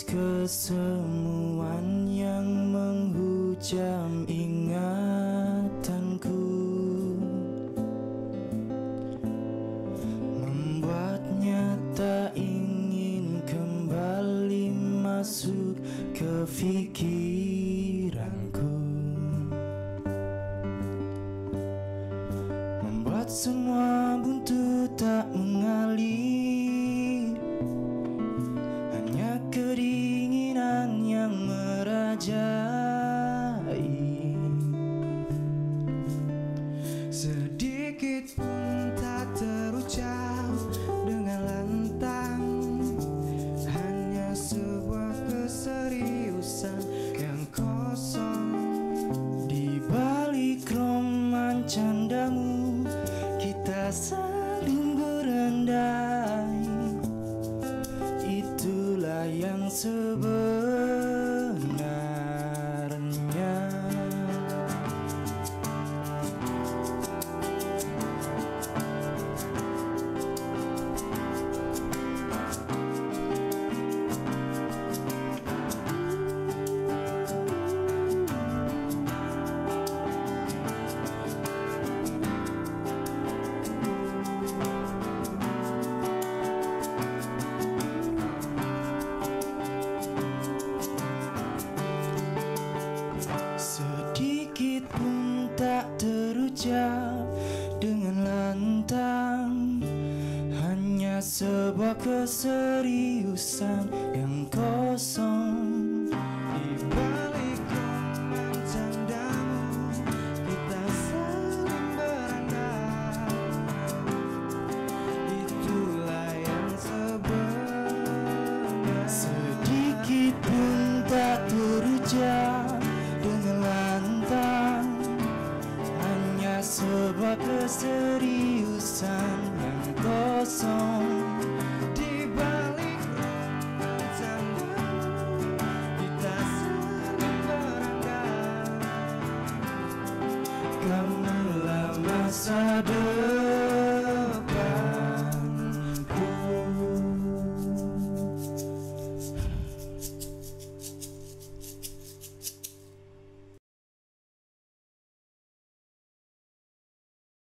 kesemuan yang menghujam ingatanku, membuatnya tak ingin kembali masuk ke pikiranku, membuat semua buntu tak mengalir, hanya keinginan yang merajai. Sedikit pun tak terucap dengan lantang, hanya sebuah keseriusan yang kosong. Di balik roman candamu, kita saling berandai. Itulah yang sebenarnya. Sedikit pun tak terucap dengan lantang, hanya sebuah keseriusan yang kosong. Di balik roman candamu, kita saling berandai. Itulah yang sebenarnya. Sedikit pun tak terucap dengan lantang, hanya sebuah keseriusan yang kosong. Di balik roman candamu, kita saling berandai. Kamulah masa depan